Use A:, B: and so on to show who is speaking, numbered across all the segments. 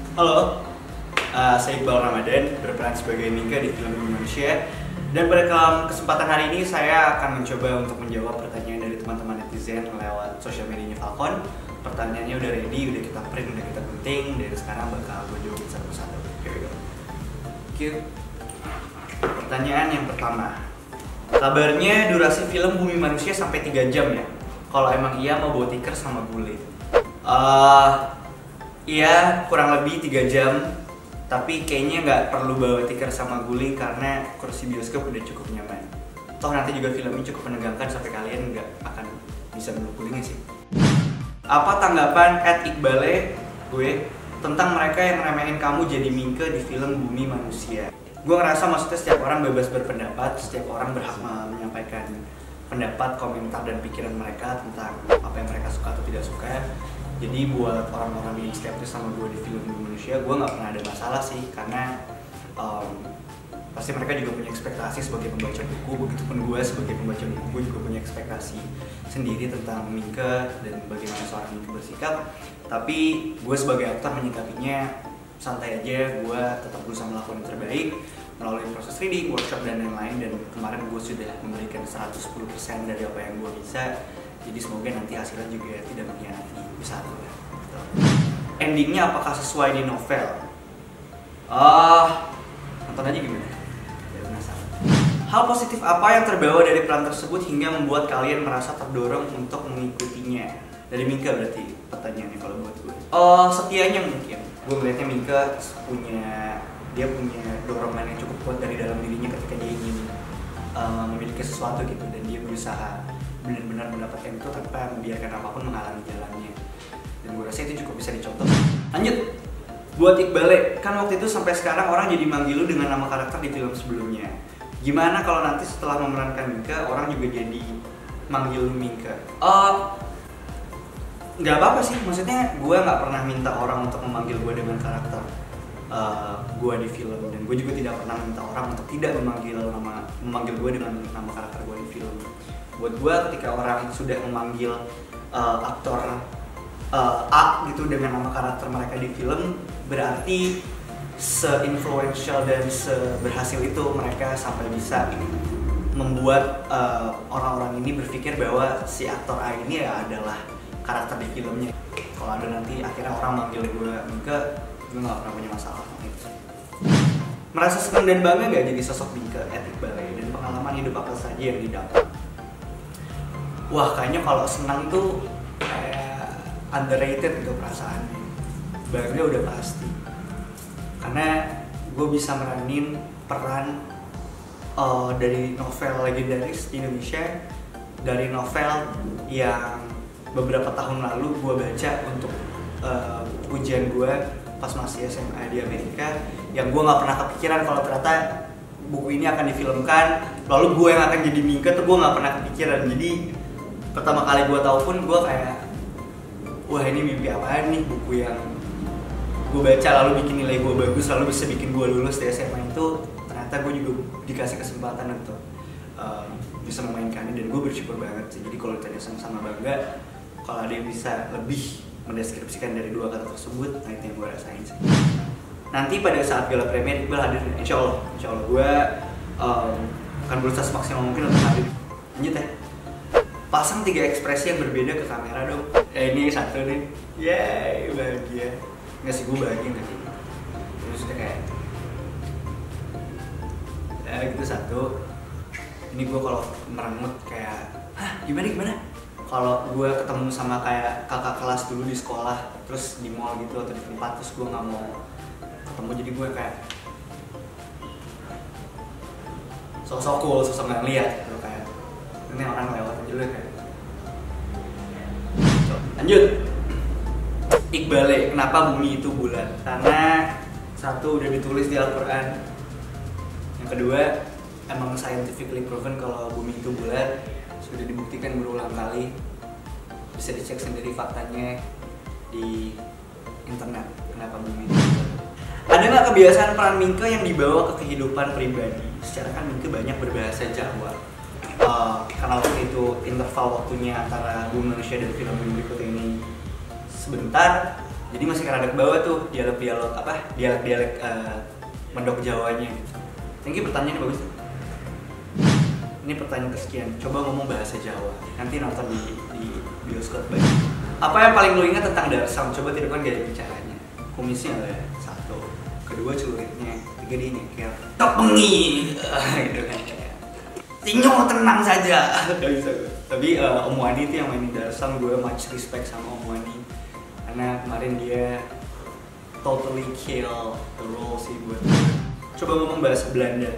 A: Halo, saya Iqbal Ramadan, berperan sebagai Mingke di film Bumi Manusia. Dan pada kesempatan hari ini saya akan mencoba untuk menjawab pertanyaan dari teman-teman netizen lewat sosial medianya Falcon. Pertanyaannya udah ready, udah kita print, udah kita penting. Dan sekarang bakal gue jawab satu-satu. Here we go. Cue. Pertanyaan yang pertama. Kabarnya durasi film Bumi Manusia sampai 3 jam ya? Kalau emang iya mau bawa tikar sama bule? Iya, kurang lebih 3 jam. Tapi kayaknya nggak perlu bawa tikar sama guling karena kursi bioskop udah cukup nyaman. Toh nanti juga filmnya cukup menegangkan sampai kalian nggak akan bisa meluk gulingnya sih. Apa tanggapan @Iqbale gue tentang mereka yang remehin kamu jadi Mingke di film Bumi Manusia? Gue ngerasa maksudnya setiap orang bebas berpendapat, setiap orang berhak menyampaikan pendapat, komentar, dan pikiran mereka tentang apa yang mereka suka atau tidak suka. Jadi buat orang-orang yang skeptis sama gue di film Bumi Manusia, gue nggak pernah ada masalah sih, karena pasti mereka juga punya ekspektasi sebagai pembaca buku. Begitupun gue sebagai pembaca buku, gue juga punya ekspektasi sendiri tentang Mingke dan bagaimana seorang Mingke bersikap. Tapi gue sebagai aktor menyikapinya santai aja. Gue tetap berusaha melakukan yang terbaik melalui proses reading, workshop, dan lain-lain. Dan kemarin gue sudah memberikan 110% dari apa yang gue bisa. Jadi semoga nanti hasilnya juga tidak mengkhianati usaha gue. Endingnya apakah sesuai di novel? Nonton aja gimana? Ya, penasaran. Hal positif apa yang terbawa dari peran tersebut hingga membuat kalian merasa terdorong untuk mengikutinya? Dari Mingke berarti pertanyaannya kalau buat gue. Setianya mungkin. Gue melihatnya Mingke punya dorongan yang cukup kuat dari dalam dirinya ketika dia ingin memiliki sesuatu gitu, dan dia berusaha benar-benar mendapatkan itu tanpa membiarkan apapun menghalangi jalannya. Dan gue rasa itu cukup bisa dicontoh. Lanjut, buat Iqbale, kan waktu itu sampai sekarang orang jadi manggil lu dengan nama karakter di film sebelumnya. Gimana kalau nanti setelah memerankan Mingke, orang juga jadi manggil lu Mingke? Nggak apa-apa sih, maksudnya gue nggak pernah minta orang untuk memanggil gue dengan karakter gue di film, dan gue juga tidak pernah minta orang untuk tidak memanggil gue dengan nama karakter gue di film. Buat gue, ketika orang sudah memanggil aktor A gitu dengan nama karakter mereka di film, berarti se-influential dan seberhasil itu mereka sampai bisa membuat orang-orang ini berpikir bahwa si aktor A ini ya adalah karakter di filmnya. Kalau ada nanti akhirnya orang manggil gue Mingke, gue gak pernah punya masalah sama itu. Merasa senang dan bangga gak jadi sosok Mingke @Iqbale, dan pengalaman hidup apa saja yang didapat? Wah, kayaknya kalau senang tuh kayak underrated gitu perasaannya. Bangga udah pasti, karena gue bisa meranin peran dari novel legendaris di Indonesia, dari novel yang beberapa tahun lalu gue baca untuk ujian gue pas masih SMA di Amerika, yang gue nggak pernah kepikiran kalau ternyata buku ini akan difilmkan, lalu gue yang akan jadi Mingke tuh gue nggak pernah kepikiran. Jadi pertama kali gue tahu pun gue kayak, wah ini mimpi apaan nih, buku yang gue baca lalu bikin nilai gue bagus, lalu bisa bikin gue lulus di SMA itu, ternyata gue juga dikasih kesempatan untuk bisa memainkannya, dan gue bersyukur banget sih. Jadi kalau ditanya sama bangga, kalau ada yang bisa lebih mendeskripsikan dari dua kata tersebut, nah itu yang gue rasain sih. Nanti pada saat gala premier Iqbal hadir, insya Allah gue akan berusaha semaksimal mungkin untuk hadir. Lanjut ya. Pasang 3 ekspresi yang berbeda ke kamera dong. Ini satu nih. Yeay, bahagia. Nggak sih, gue bahagia nggak sih? Terus kayak gitu satu. Ini gue kalau merengut kayak, hah gimana? Kalau gue ketemu sama kayak kakak kelas dulu di sekolah, terus di mall gitu atau di tempat, terus gue nggak mau ketemu, jadi gue kayak sosok cool, sosok nggak lihat gitu, kayak ini orang lewat aja lu kayak. Lanjut, Iqbale, kenapa bumi itu bulat? Karena satu, udah ditulis di Al-Quran. Yang kedua, emang scientifically proven kalau bumi itu bulat, sudah dibuktikan berulang kali, bisa dicek sendiri faktanya di internet kenapa bumi itu bulat. Ada nggak kebiasaan peran Mingke yang dibawa ke kehidupan pribadi? Secara kan Mingke banyak berbahasa Jawa. Karena waktu itu interval waktunya antara Bumi Manusia dan film berikut ini sebentar, Jadi masih rada ke bawah tuh dialog Mendok Jawanya gitu. Thank you, pertanyaannya bagus. Ini pertanyaan kesekian, coba ngomong bahasa Jawa. Nanti nonton di bioskop banyak. Apa yang paling lo ingat tentang Darsam? Coba tirukan gaya bicaranya. Kumisnya ada 1, kedua celuritnya, 3 dia nyeker. Tok bengi, gitu kan. Tinyo tenang saja. Gak bisa gue. Tapi Om Wani itu yang mainin Darsam, gue much respect sama Om Wani. Karena kemarin dia totally kill the role sih buat gue. Coba ngomong bahasa Belanda.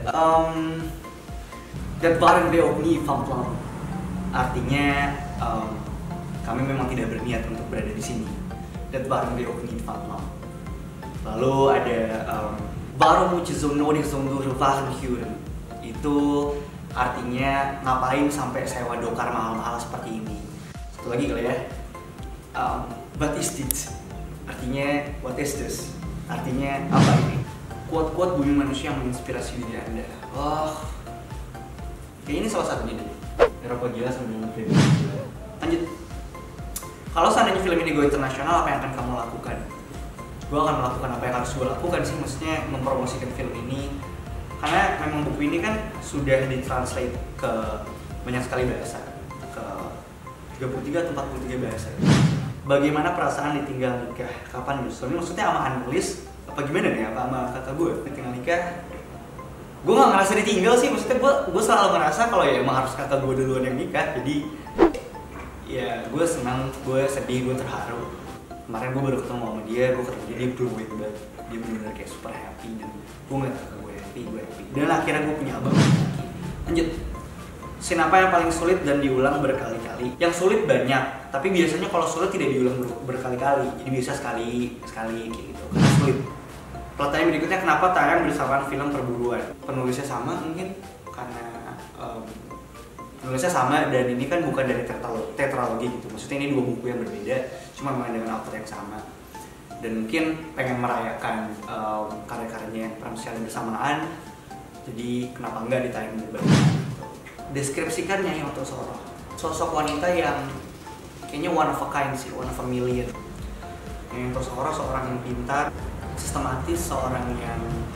A: Dat waren we ook niet van plan. Artinya kami memang tidak berniat untuk berada di sini. Dat waren we ook niet van plan. Lalu ada waarom moet je zo nodig zo'n dure wagen huren? Itu artinya ngapain sampai sewa dokar mahal-mahal seperti ini. Satu lagi kali ya. What is this? Artinya what is this? Artinya apa ini? Quote-quote bumi manusia yang menginspirasi diri Anda. Kayaknya ini salah satunya deh. Eropa gila sambil film. Lanjut. Kalau seandainya film ini go internasional, apa yang akan kamu lakukan? Gue akan melakukan apa yang harus gue lakukan sih, maksudnya mempromosikan film ini. Karena memang buku ini kan sudah ditranslate ke banyak sekali bahasa, ke 33 atau 43 bahasa. Bagaimana perasaan ditinggal nikah? Kapan justru? Ini maksudnya sama Anulis? Apa gimana nih? Apa sama kata gue? Ditinggal nikah? Gue gak ngerasa ditinggal sih, maksudnya gue selalu ngerasa kalau ya emang harus kata gue duluan yang nikah. Jadi ya gue senang, gue sedih, gue terharu. Kemarin gue baru ketemu sama dia, gue ketemu dia blow away banget. Dia bener-bener kayak super happy dan gue ngeliat kakak gue happy. Dan akhirnya gue punya abang lagi. Lanjut. Scene apa yang paling sulit dan diulang berkali-kali? Yang sulit banyak, tapi biasanya kalau sulit tidak diulang berkali-kali. Jadi bisa sekali kayak gitu, karena sulit. Pertanyaan berikutnya, kenapa tayang bersamaan film Perburuan? Penulisnya sama mungkin, karena penulisnya sama dan ini kan bukan dari tetralogi gitu. Maksudnya ini 2 buku yang berbeda, cuma memang dengan author yang sama. Dan mungkin pengen merayakan karya-karyanya yang pernah bersamaan. Jadi kenapa enggak ditayang berbarengan? Deskripsikan Nyai Ontosoro. Sosok wanita yang kayaknya one of a kind sih, one of a million. Nyai Ontosoro seorang yang pintar, sistematis, seorang yang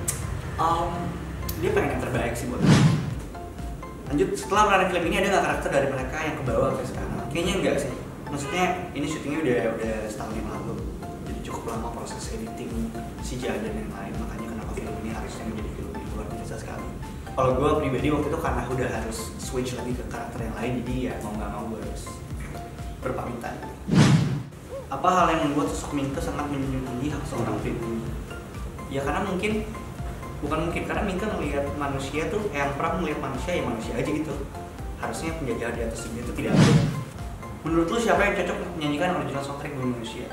A: dia pengen yang terbaik sih buat aku. Lanjut, setelah menonton film ini ada nggak karakter dari mereka yang kebawa sampai sekarang? Kayaknya enggak sih. Maksudnya ini syutingnya udah setahun yang lalu, jadi cukup lama proses editing, CGI dan yang lain. Makanya kenapa film ini harusnya menjadi film yang luar biasa sekali. Kalau gue pribadi waktu itu karena udah harus switch lagi ke karakter yang lain, jadi ya mau nggak mau gue harus berpamitan. Apa hal yang membuat sosok Minke sangat menjunjung tinggi hak seorang pribumi? Ya karena karena Minke melihat manusia tuh, yang pernah melihat manusia ya manusia aja gitu. Harusnya penjajah di atas dunia itu tidak ada. Menurut lu siapa yang cocok menyanyikan original soundtrack Bumi Manusia?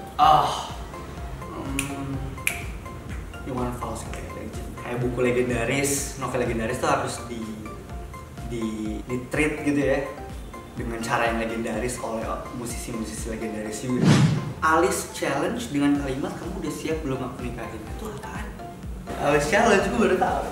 A: Iwan Fals kayak buku legendaris, novel legendaris tuh harus di treat gitu ya, dengan cara yang legendaris oleh musisi-musisi legendaris juga. Alice challenge dengan kalimat kamu udah siap belum aku nikahin? Itu apaan? Alice challenge gue baru tahu.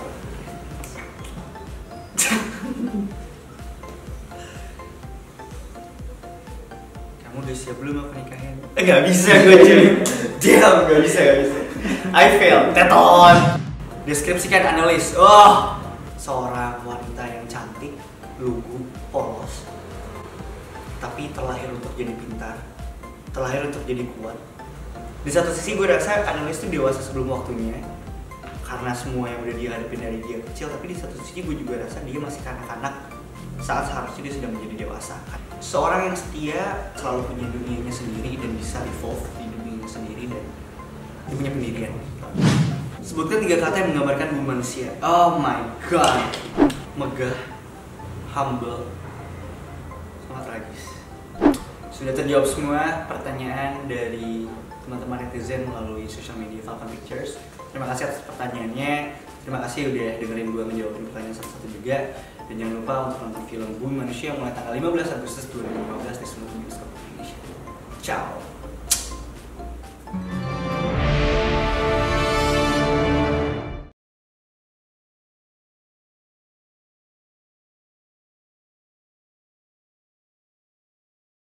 A: Kamu udah siap belum aku nikahin? Gak bisa gue cuy. Diam, gak bisa. I fail. Teton. Deskripsikan Annelies. Seorang wanita yang cantik, lugu, polos, tapi terlahir untuk jadi pintar, terlahir untuk jadi kuat. Di satu sisi gue rasa Annelies itu dewasa sebelum waktunya, karena semua yang udah dihadapin dari dia kecil. Tapi di satu sisi gue juga rasa dia masih kanak-kanak saat seharusnya dia sudah menjadi dewasa. Seorang yang setia, selalu punya dunianya sendiri dan bisa evolve di dunianya sendiri, dan dia punya pendirian. Sebutkan 3 kata yang menggambarkan bumi manusia. Oh my god. Megah, humble, sangat tragis. Sudah terjawab semua pertanyaan dari teman-teman netizen melalui social media Falcon Pictures. Terima kasih atas pertanyaannya. Terima kasih udah dengerin gue menjawab pertanyaan satu-satu juga. Dan jangan lupa untuk nonton film Bumi Manusia mulai tanggal 15 Agustus 2015 di semua bioskop Indonesia. Ciao.